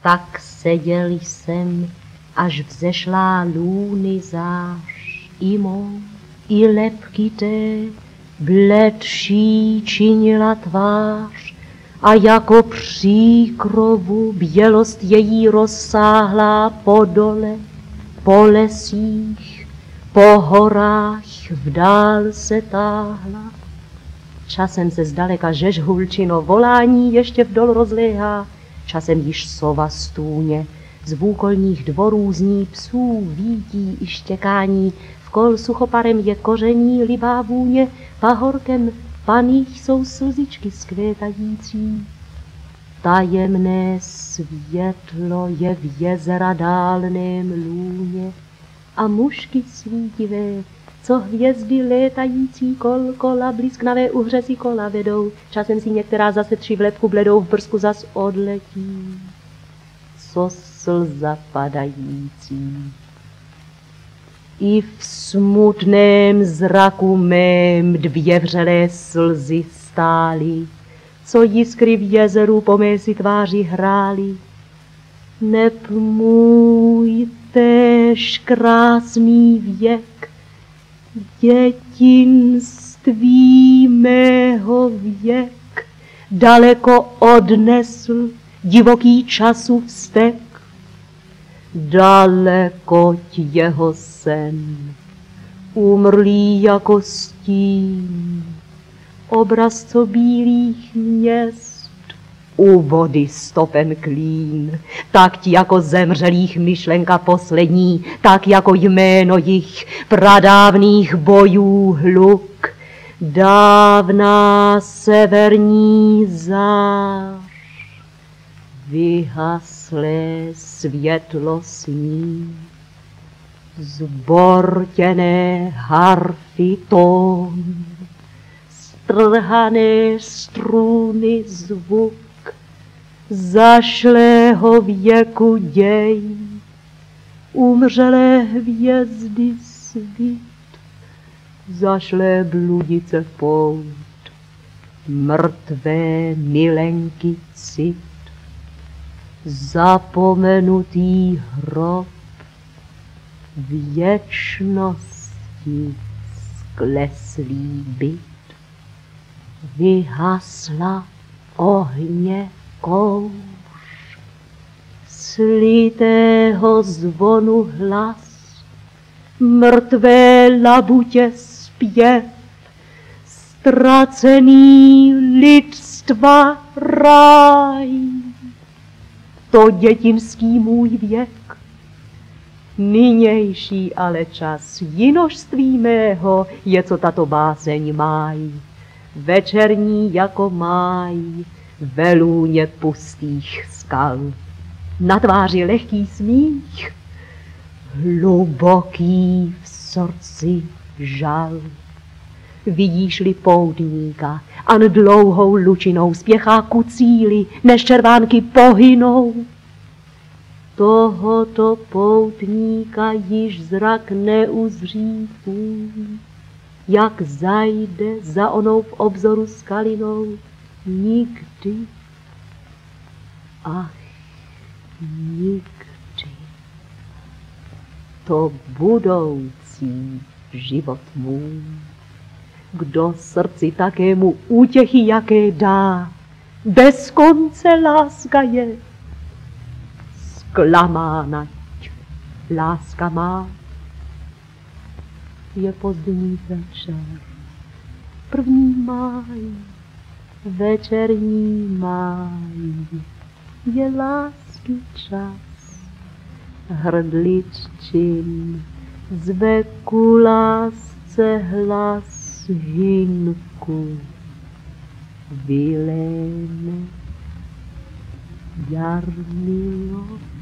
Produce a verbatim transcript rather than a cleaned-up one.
Tak seděl jsem, až vzešla lůny zář, i mou, i lebky té, bledší činila tvář, a jako příkrovu bělost její rozsáhlá po dole, po lesích, po horách vdál se táhla. Časem se zdaleka žežhulčino volání ještě vdol rozléhá, časem již sova stůně, z vůkolních dvorů zní psů vítí i štěkání, v kol suchoparem je koření libá vůně, pahorkem paných jsou slzičky skvětající. Tajemné světlo je v jezera dálném lůně a mušky svítivé, co hvězdy létající kol kola blízknavé uhřezy kola vedou, časem si některá zase tři v lepku bledou v brzku zas odletí, co slza padající. I v smutném zraku mém dvě vřelé slzy stály, co jiskry v jezeru po mé si tváři hrály. Neb můj též krásný věk, dětinství mého věk, daleko odnesl divoký času vztek. Dalekoť jeho sen, umrlý jako stín, obraz co bílých měst, u vody stopen klín, tak ti jako zemřelých myšlenka poslední, tak jako jméno jich pradávných bojů hluk, dávná severní zář, vyhaslé světlo sní, zbortěné harfy tón, strhané struny zvuk, zašlého věku děj, umřelé hvězdy svit, zašlé bludice pout, mrtvé milenky cit, zapomenutý hrob, věčnosti skleslý byt, vyhasla ohně kouř, slitého zvonu hlas, mrtvé labutě zpěv, ztracený lidstva ráj. To dětinský můj věk, nynější ale čas jinožství mého je, co tato báseň máj, večerní jako máj, ve lůně pustých skal. Na tváři lehký smích, hluboký v srdci žal. Vidíš-li poutníka, an dlouhou lučinou spěchá ku cíli, než červánky pohynou. Tohoto poutníka již zrak neuzří tvůj, jak zajde za onou v obzoru skalinou, nikdy, ach, nikdy. To budoucí život můj, kdo srdci takému útěchy jaké dá, bez konce láska je, zklamána láska má. Je pozdní večer, první máj, večerní máj, je lásky čas, hrdliččin zve ku lásce hlas hynku, vyléne jarmilo.